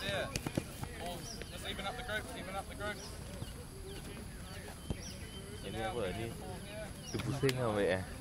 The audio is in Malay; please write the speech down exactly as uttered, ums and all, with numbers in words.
here. All, just even up the group, even up the group. Ini apa ni? Tu pusing lah, Mek.